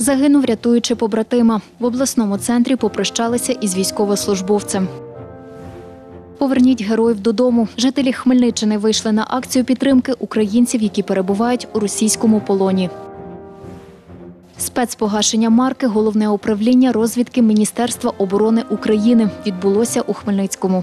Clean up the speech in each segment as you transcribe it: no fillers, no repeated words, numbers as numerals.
Загинув, рятуючи побратима. В обласному центрі попрощалися із військовослужбовцем. «Поверніть героїв додому». Жителі Хмельниччини вийшли на акцію підтримки українців, які перебувають у російському полоні. Спецпогашення марки Головне управління розвідки Міністерства оборони України відбулося у Хмельницькому.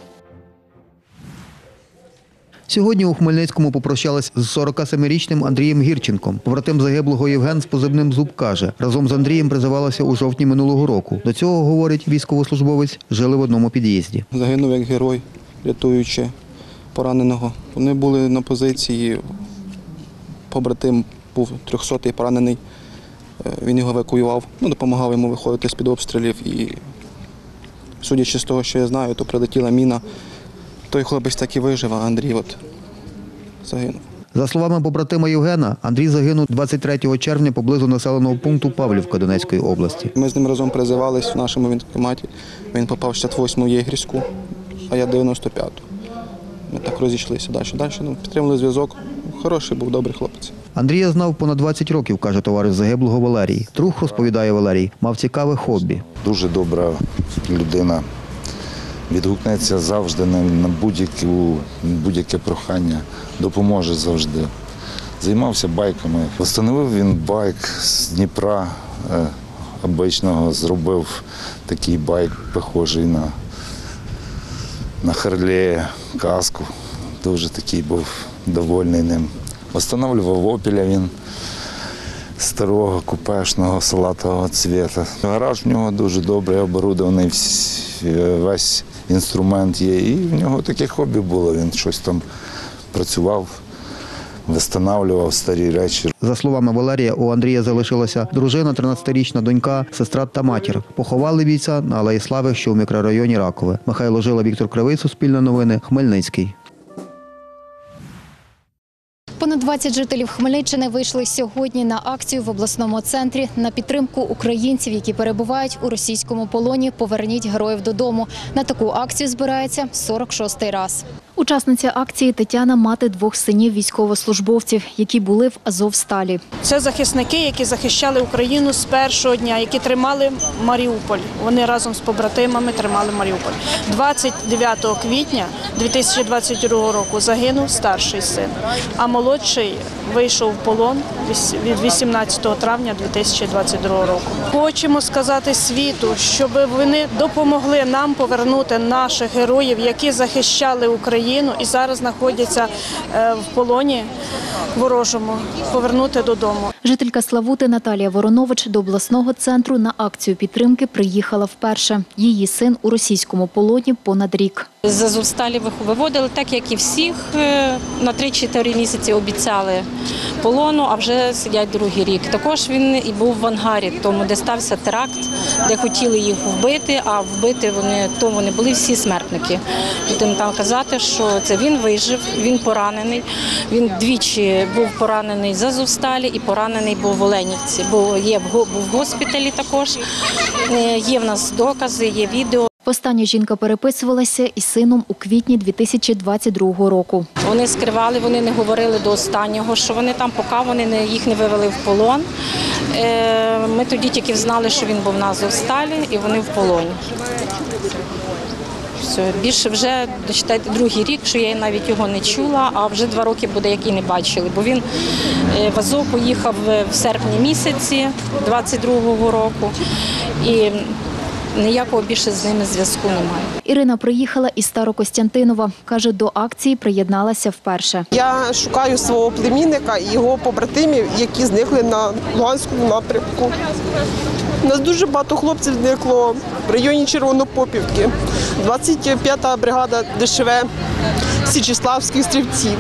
Сьогодні у Хмельницькому попрощались з 47-річним Андрієм Гірченком. Побратим загиблого Євген з позивним «Зуб» каже, разом з Андрієм призивалися у жовтні минулого року. До цього, говорить військовослужбовець, жили в одному під'їзді. Загинув як герой, рятуючи пораненого. Вони були на позиції, побратим був 300-й поранений, він його евакуював, допомагав йому виходити з-під обстрілів. І, судячи з того, що я знаю, то прилетіла міна. Той хлопець так і вижив, а Андрій загинув. За словами побратима Євгена, Андрій загинув 23 червня поблизу населеного пункту Павлівка Донецької області. Ми з ним разом призивались в нашому військкоматі. Він попав в 68-му Єгерську, а я 95-ту. Ми так розійшлися далі. Підтримали зв'язок. Хороший був, добрий хлопець. Андрія знав понад 20 років, каже товариш загиблого Валерій. Друг, розповідає Валерій, мав цікаве хобі. Дуже добра людина. Відгукнеться завжди на будь-яке прохання, допоможе завжди. Займався байками. Встановив він байк з Дніпра обичного, зробив такий байк, похожий на Харлея, каску. Дуже такий був довольний ним. Встановлював «Опеля» він старого, купешного, салатового цвіту. Гараж в нього дуже добре оборудований, весь інструмент є. І в нього таке хобі було, він щось там працював, встановлював старі речі. За словами Валерія, у Андрія залишилася дружина, 13-річна донька, сестра та матір. Поховали бійця на Алеї Слави, що у мікрорайоні Ракове. Михайло Жила, Віктор Кривий, Суспільне новини, Хмельницький. Понад 20 жителів Хмельниччини вийшли сьогодні на акцію в обласному центрі на підтримку українців, які перебувають у російському полоні «Поверніть героїв додому». На таку акцію збирається 46-й раз. Учасниця акції Тетяна – мати 2 синів військовослужбовців, які були в Азовсталі. Це захисники, які захищали Україну з першого дня, які тримали Маріуполь. Вони разом з побратимами тримали Маріуполь. 29 квітня 2022 року загинув старший син, а молодший вийшов в полон від 18 травня 2022 року. Хочемо сказати світу, щоб вони допомогли нам повернути наших героїв, які захищали Україну і зараз знаходяться в полоні ворожому, повернути додому. Жителька Славути Наталія Воронович до обласного центру на акцію підтримки приїхала вперше. Її син у російському полоні понад рік. З Азовсталі виводили, так як і всіх, на 3-4 місяці обіцяли полону, а вже сидять другий рік. Також він і був в ангарі, тому де стався теракт, де хотіли їх вбити, а вбити вони були всі смертники. Будемо там казати, що це він вижив, він поранений. Він двічі був поранений з Азовсталі і поранений був в Оленівці. Був в госпіталі також, є в нас докази, є відео. Востаннє жінка переписувалася із сином у квітні 2022 року. Вони скривали, вони не говорили до останнього, що вони там, поки їх не вивели в полон. Ми тоді тільки знали, що він був на Азовсталі і вони в полоні. Все, більше вже, дочитайте, другий рік, що я навіть його не чула, а вже 2 роки буде, як і не бачили. Бо він в Азов поїхав в серпні місяці 22-го року і ніякого більше з ними зв'язку немає. Ірина приїхала із Старокостянтинова. Каже, до акції приєдналася вперше. Я шукаю свого племінника і його побратимів, які зникли на Луганському напрямку. У нас дуже багато хлопців зникло в районі Червонопопівки. 25-та бригада ДШВ Січеславських стрільців.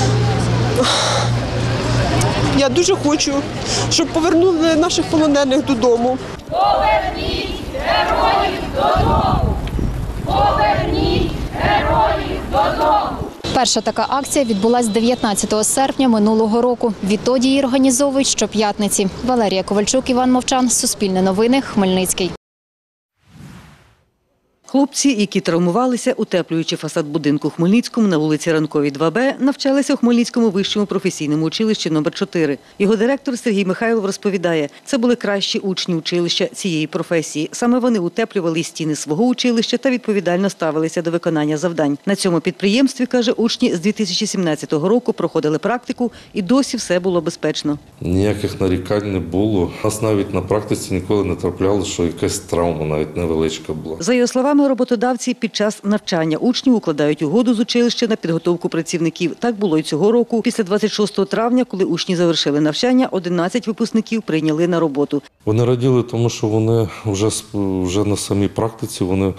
Я дуже хочу, щоб повернули наших полонених додому. Поверніть героїв додому! Поверніть героїв додому! Перша така акція відбулась 19 серпня минулого року. Відтоді її організовують щоп'ятниці. Валерія Ковальчук, Іван Мовчан, Суспільне новини, Хмельницький. Хлопці, які травмувалися, утеплюючи фасад будинку у Хмельницькому на вулиці Ранковій, 2Б, навчалися у Хмельницькому вищому професійному училищі номер 4. Його директор Сергій Михайлов розповідає, це були кращі учні училища цієї професії. Саме вони утеплювали стіни свого училища та відповідально ставилися до виконання завдань. На цьому підприємстві, каже, учні з 2017 року проходили практику і досі все було безпечно. Ніяких нарікань не було. У нас навіть на практиці ніколи не трапляло, що якась травма навіть невеличка була. За його словами, роботодавці під час навчання учнів укладають угоду з училища на підготовку працівників. Так було і цього року. Після 26 травня, коли учні завершили навчання, 11 випускників прийняли на роботу. Вони раділи, тому що вони вже на самій практиці вони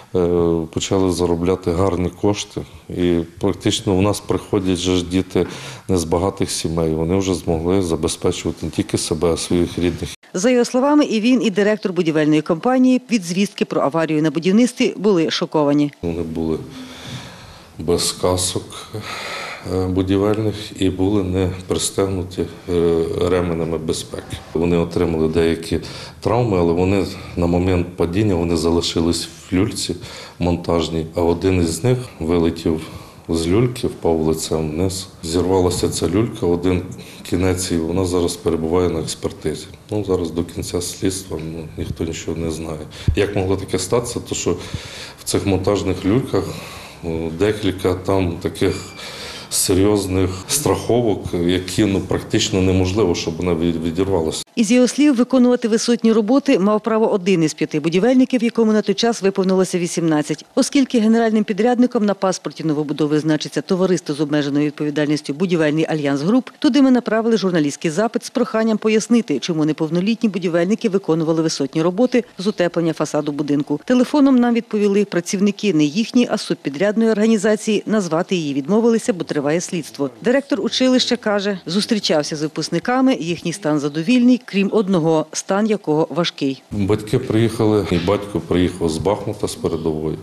почали заробляти гарні кошти. І практично у нас приходять же діти не з багатих сімей. Вони вже змогли забезпечувати не тільки себе, а своїх рідних. За його словами, і він, і директор будівельної компанії від звістки про аварію на будівництві були шоковані. Вони були без касок будівельних і були не пристегнуті ременями безпеки. Вони отримали деякі травми, але вони на момент падіння вони залишились в люльці монтажній, а один із них вилетів з люльки, впав лицем вниз. Зірвалася ця люлька, один кінець, і вона зараз перебуває на експертизі. Зараз до кінця слідства ніхто нічого не знає. Як могло таке статися, то що в цих монтажних люльках декілька там таких серйозних страховок, які практично неможливо, щоб вона відірвалася. Із його слів, виконувати висотні роботи мав право один із 5 будівельників, якому на той час виповнилося 18. Оскільки генеральним підрядником на паспорті новобудови значиться товариство з обмеженою відповідальністю «Будівельний альянс груп», туди ми направили журналістський запит з проханням пояснити, чому неповнолітні будівельники виконували висотні роботи з утеплення фасаду будинку. Телефоном нам відповіли працівники не їхні, а субпідрядної організації. Назвати її відмовилися, бо триває слідство. Директор училища каже, зустрічався з випускниками, їхній стан задовільний, крім одного, стан якого важкий. Батьки приїхали, і батько приїхав з Бахмута, з передової.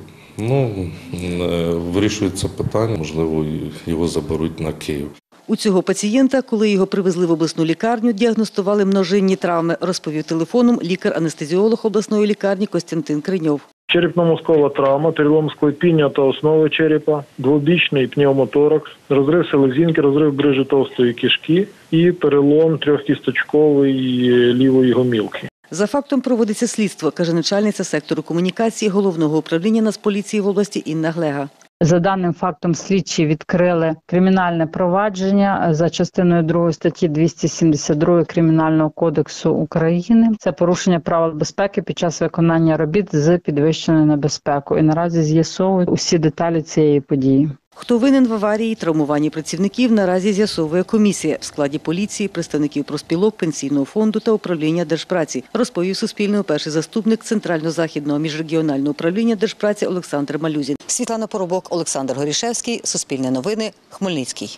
Вирішується питання, можливо, його заберуть на Київ. У цього пацієнта, коли його привезли в обласну лікарню, діагностували множинні травми, розповів телефоном лікар-анестезіолог обласної лікарні Костянтин Криньов. Черепно-мозкова травма, перелом склепіння та основи черепа, двобічний пневмоторакс, розрив селезінки, розрив грижі товстої кишки і перелом трьохкісточкової лівої гомілки. За фактом проводиться слідство, каже начальниця сектору комунікації Головного управління Нацполіції в області Інна Глега. За даним фактом слідчі відкрили кримінальне провадження за частиною 2 статті 272 Кримінального кодексу України. Це порушення правил безпеки під час виконання робіт з підвищеною небезпекою. І наразі з'ясовують усі деталі цієї події. Хто винен в аварії і травмуванні працівників, наразі з'ясовує комісія в складі поліції, представників профспілок, пенсійного фонду та управління Держпраці, розповів Суспільному перший заступник Центрально-Західного міжрегіонального управління Держпраці Олександр Малюзін. Світлана Поробок, Олександр Горішевський, Суспільне новини, Хмельницький.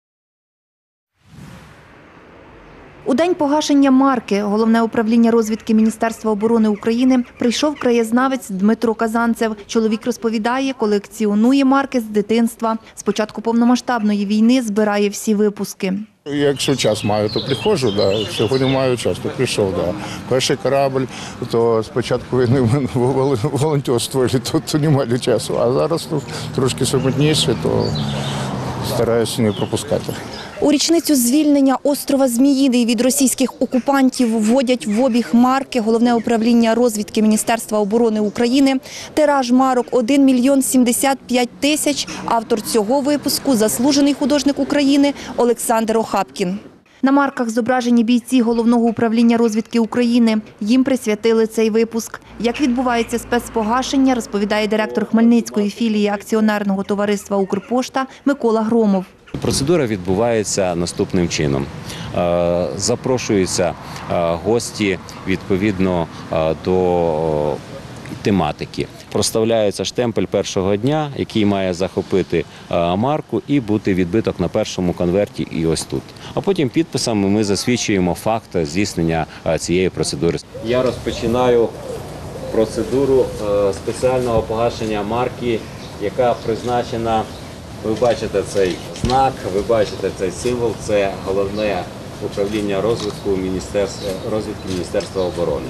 У день погашення марки Головне управління розвідки Міністерства оборони України прийшов краєзнавець Дмитро Казанцев. Чоловік розповідає, колекціонує марки з дитинства. З початку повномасштабної війни збирає всі випуски. Якщо час маю, то приходжу, да. Сьогодні маю час, то прийшов. Да. Перший корабль, то спочатку війни волонтерство, то немає часу, а зараз трошки самотніше, то стараюся не пропускати. У річницю звільнення острова Зміїний від російських окупантів вводять в обіг марки Головне управління розвідки Міністерства оборони України. Тираж марок 1 мільйон 75 тисяч. Автор цього випуску – заслужений художник України Олександр Охапкін. На марках зображені бійці Головного управління розвідки України. Їм присвятили цей випуск. Як відбувається спецпогашення, розповідає директор Хмельницької філії акціонерного товариства «Укрпошта» Микола Громов. Процедура відбувається наступним чином. Запрошуються гості відповідно до тематики. Проставляється штемпель першого дня, який має захопити марку і бути відбиток на першому конверті і ось тут. А потім підписами ми засвідчуємо факт здійснення цієї процедури. Я розпочинаю процедуру спеціального погашення марки, яка призначена. Ви бачите цей знак, ви бачите цей символ, це Головне управління розвідки Міністерства оборони.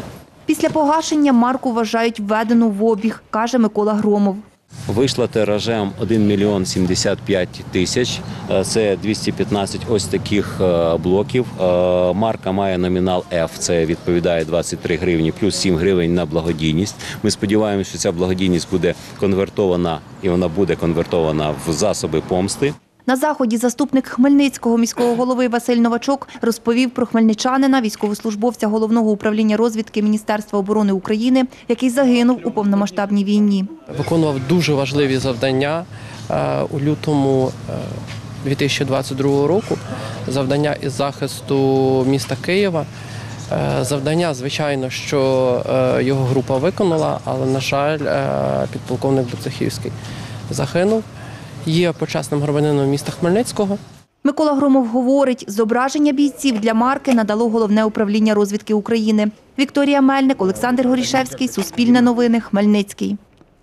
Після погашення марку вважають введену в обіг, каже Микола Громов. Вийшла тиражем 1 мільйон 75 тисяч. Це 215 ось таких блоків. Марка має номінал F, це відповідає 23 гривні, плюс 7 гривень на благодійність. Ми сподіваємося, що ця благодійність буде конвертована, і вона буде конвертована в засоби помсти. На заході заступник Хмельницького міського голови Василь Новачок розповів про хмельничанина, військовослужбовця Головного управління розвідки Міністерства оборони України, який загинув у повномасштабній війні. Виконував дуже важливі завдання у лютому 2022 року. Завдання із захисту міста Києва. Завдання, звичайно, що його група виконала, але, на жаль, підполковник Буцехівський загинув. Є почесним громадянином міста Хмельницького. Микола Громов говорить, зображення бійців для марки надало Головне управління розвідки України. Вікторія Мельник, Олександр Горішевський, Суспільне новини, Хмельницький.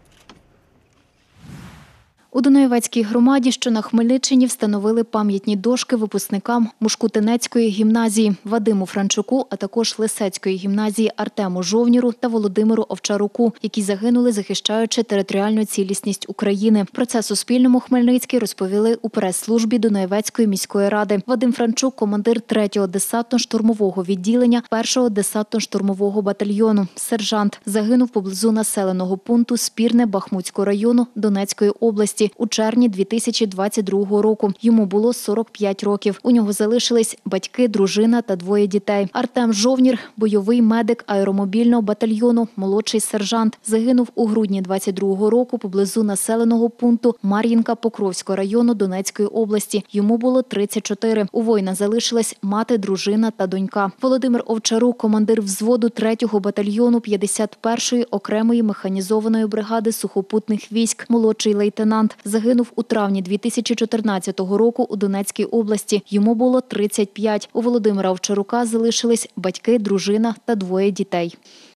У Дунаєвецькій громаді, що на Хмельниччині, встановили пам'ятні дошки випускникам Мушкутинецької гімназії Вадиму Франчуку, а також Лисецької гімназії Артему Жовніру та Володимиру Овчаруку, які загинули, захищаючи територіальну цілісність України. Про це Суспільному Хмельницький розповіли у прес-службі Дунаєвецької міської ради. Вадим Франчук – командир 3-го десантно-штурмового відділення 1-го десантно-штурмового батальйону. Сержант. Загинув поблизу населеного пункту Спірне Бахмутського району Донецької області у червні 2022 року. Йому було 45 років. У нього залишились батьки, дружина та 2 дітей. Артем Жовнір – бойовий медик аеромобільного батальйону, молодший сержант. Загинув у грудні 2022 року поблизу населеного пункту Мар'їнка Покровського району Донецької області. Йому було 34. У воїна залишилась мати, дружина та донька. Володимир Овчарук – командир взводу 3-го батальйону 51-ї окремої механізованої бригади сухопутних військ, молодший лейтенант. Загинув у травні 2014 року у Донецькій області. Йому було 35. У Володимира Овчарука залишились батьки, дружина та 2 дітей.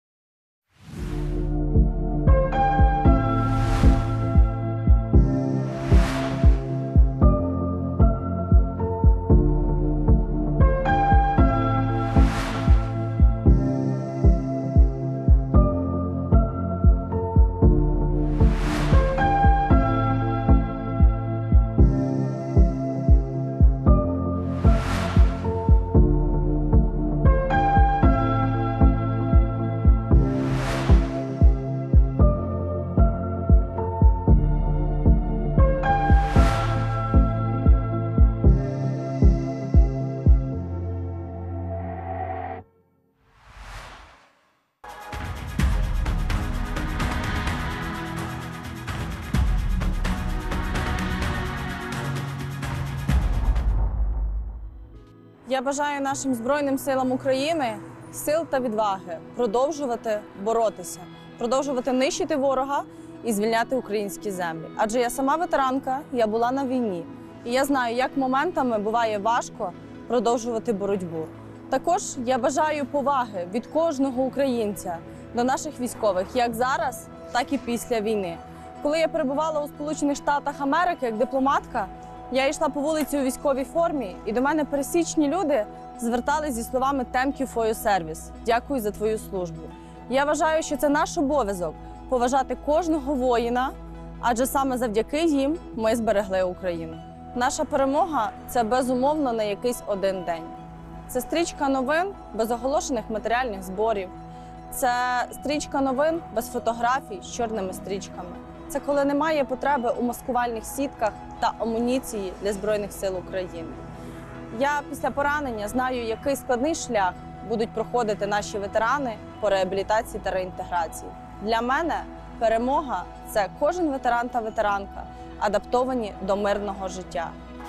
Я бажаю нашим Збройним силам України сил та відваги продовжувати боротися, продовжувати нищити ворога і звільняти українські землі. Адже я сама ветеранка, я була на війні. І я знаю, як моментами буває важко продовжувати боротьбу. Також я бажаю поваги від кожного українця до наших військових, як зараз, так і після війни. Коли я перебувала у Сполучених Штатах Америки як дипломатка, я йшла по вулиці у військовій формі, і до мене пересічні люди зверталися зі словами «Thank you for your service» – «Дякую за твою службу». Я вважаю, що це наш обов'язок – поважати кожного воїна, адже саме завдяки їм ми зберегли Україну. Наша перемога – це безумовно не якийсь один день. Це стрічка новин без оголошених матеріальних зборів. Це стрічка новин без фотографій з чорними стрічками. Це коли немає потреби у маскувальних сітках та амуніції для Збройних сил України. Я після поранення знаю, який складний шлях будуть проходити наші ветерани по реабілітації та реінтеграції. Для мене перемога – це кожен ветеран та ветеранка, адаптовані до мирного життя.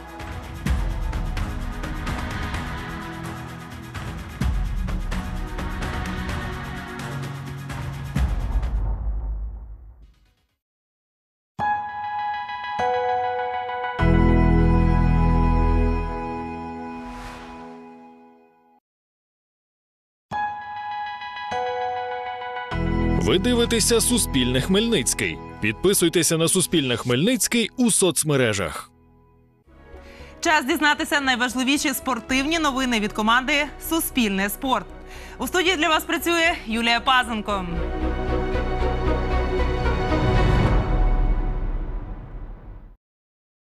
Ви дивитеся «Суспільне Хмельницький». Підписуйтеся на «Суспільне Хмельницький» у соцмережах. Час дізнатися найважливіші спортивні новини від команди «Суспільне спорт». У студії для вас працює Юлія Пазенко.